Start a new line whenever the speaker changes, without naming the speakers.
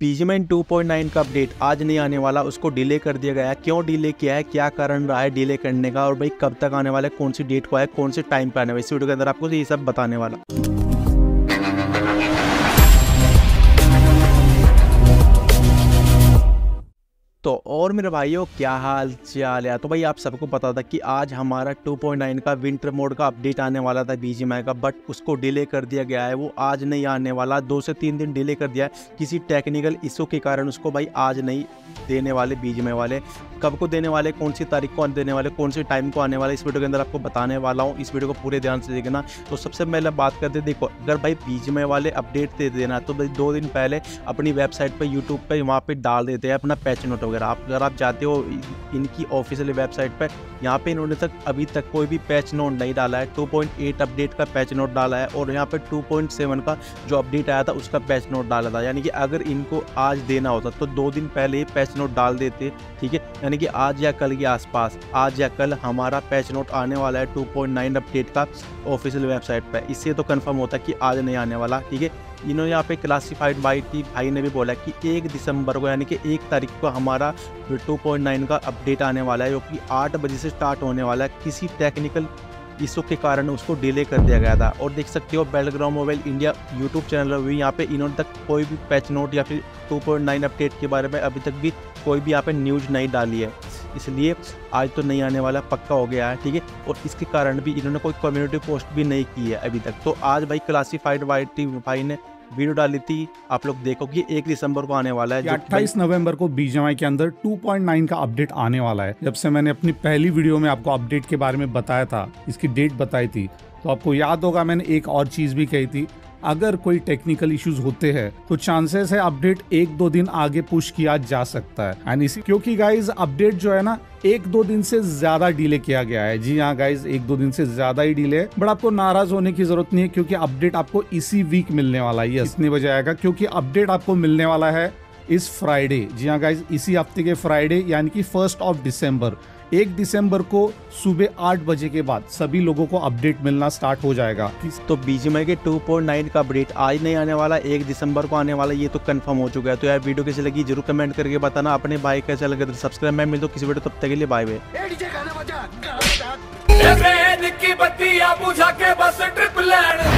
BGMI 2.9 का update आज नहीं आने वाला, उसको डिले कर दिया गया है। क्यों डिले किया है, क्या कारण रहा है डिले करने का, और भाई कब तक आने वाला है, कौन सी डेट को है, कौन से टाइम पे आने वाला है, इस वीडियो के अंदर आपको ये सब बताने वाला। तो और मेरे भाइयों क्या हाल चाल है। तो भाई आप सबको पता था कि आज हमारा 2.9 का विंटर मोड का अपडेट आने वाला था बीजीएमआई का, बट उसको डिले कर दिया गया है। वो आज नहीं आने वाला, 2 से 3 दिन डिले कर दिया है किसी टेक्निकल इशू के कारण। उसको भाई आज नहीं देने वाले बीजीएमआई वाले। कब को देने वाले, कौन सी तारीख को देने वाले, कौन से टाइम को आने वाले, इस वीडियो के अंदर आपको बताने वाला हूँ। इस वीडियो को पूरे ध्यान से देखना। तो सबसे पहले बात करते, देखो अगर भाई बीजीएमआई वाले अपडेट दे देना तो भाई 2 दिन पहले अपनी वेबसाइट पर, यूट्यूब पर वहाँ पर डाल देते हैं अपना पैच नोट वगैरह। अगर आप जाते हो इनकी ऑफिशियल वेबसाइट पर, यहाँ पे इन्होंने अभी तक कोई भी पैच नोट नहीं डाला है। 2.8 अपडेट का पैच नोट डाला है और यहाँ पे 2.7 का जो अपडेट आया था उसका पैच नोट डाला था। यानी कि अगर इनको आज देना होता तो 2 दिन पहले ही पैच नोट डाल देते, ठीक है। यानी कि आज या कल के आसपास, आज या कल हमारा पैच नोट आने वाला है 2.9 अपडेट का ऑफिशियल वेबसाइट पर। इससे तो कंफर्म होता है कि आज नहीं आने वाला, ठीक है। इन्होंने यहाँ पे क्लासिफाइड बाइट की भाई ने भी बोला कि 1 दिसंबर को, यानी कि 1 तारीख को हमारा 2.9 का अपडेट आने वाला है, जो कि 8 बजे से स्टार्ट होने वाला है। किसी टेक्निकल इशू के कारण उसको डिले कर दिया गया था। और देख सकते हो battleground mobile India YouTube channel हुई, यहाँ पे इन्होंने तक कोई भी पैच नोट या फिर 2.9 अपडेट के बारे में अभी तक भी कोई भी यहाँ पे न्यूज़ नहीं डाली है। इसलिए आज तो नहीं आने वाला, पक्का हो गया है, ठीक है। और इसके कारण भी इन्होंने कोई कम्युनिटी पोस्ट भी नहीं की है अभी तक। तो आज भाई क्लासिफाइड वाइट भाई ने वीडियो डाली थी, आप लोग देखो कि 1 दिसंबर को आने वाला है।
28 नवंबर को बीजीएमआई के अंदर 2.9 का अपडेट आने वाला है। जब से मैंने अपनी पहली वीडियो में आपको अपडेट के बारे में बताया था, इसकी डेट बताई थी, तो आपको याद होगा मैंने एक और चीज भी कही थी, अगर कोई टेक्निकल इश्यूज होते हैं तो चांसेस है अपडेट 1-2 दिन आगे पुश किया जा सकता है। एंड इसी क्योंकि गाइज अपडेट जो है ना 1-2 दिन से ज्यादा डिले किया गया है। जी हाँ गाइज, 1-2 दिन से ज्यादा ही डिले है, बट आपको नाराज होने की जरूरत नहीं है क्योंकि अपडेट आपको इसी वीक मिलने वाला है। इतनी बजे आएगा क्योंकि अपडेट आपको मिलने वाला है इस फ्राइडे। जी हाँ गाइज, इसी हफ्ते के फ्राइडे यानी कि 1 दिसंबर, 1 दिसंबर को सुबह 8 बजे के बाद सभी लोगों को अपडेट मिलना स्टार्ट हो जाएगा।
तो बीजीएमआई के 2.9 का अपडेट आज नहीं आने वाला, 1 दिसंबर को आने वाला, ये तो कंफर्म हो चुका है। तो यार वीडियो कैसी लगी जरूर कमेंट करके बताना। अपने भाई कैसा लगे तो सब्सक्राइब। मैं मिलता हूं किसी वीडियो, तब तक के लिए बाय बाय।